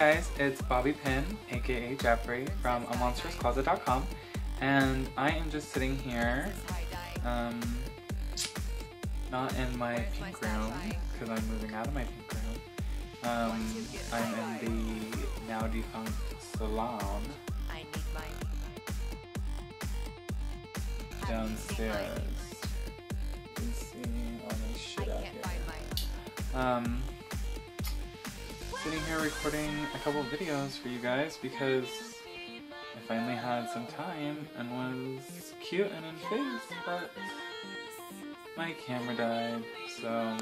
Guys, it's Bobby Pin, aka Jeffrey, from amonsterouscloset.com, and I am just sitting here, not in my pink room, because I'm moving out of my pink room. I'm in the now defunct salon downstairs. You can see all my shit out here. Sitting here recording a couple of videos for you guys because I finally had some time and was cute and in face, but my camera died, so I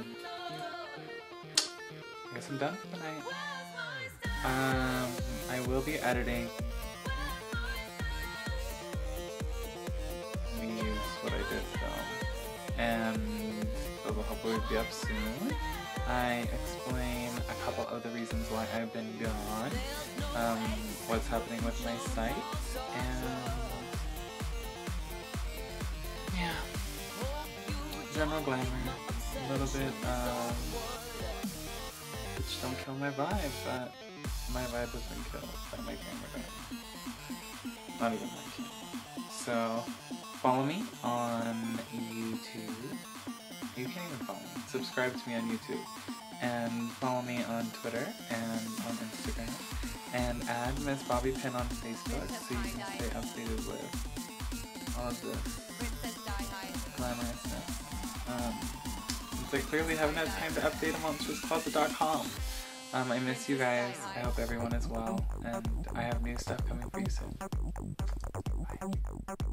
guess I'm done for the night. I will be editing what I did film, and it will hopefully be up soon. I explain a couple of the reasons why I've been gone, what's happening with my site, and yeah, general glamour, a little bit which don't kill my vibe, but my vibe has been killed by my camera guy. Not even my camera. So follow me on YouTube. You can't even follow me. Subscribe to me on YouTube. And follow me on Twitter and on Instagram. And add Miss Bobby Pin on Facebook so you can stay updated with all of this glamorousness. Since I clearly haven't had time to update amonsterouscloset.com. I miss you guys. I hope everyone is well. And I have new stuff coming for you soon. Bye.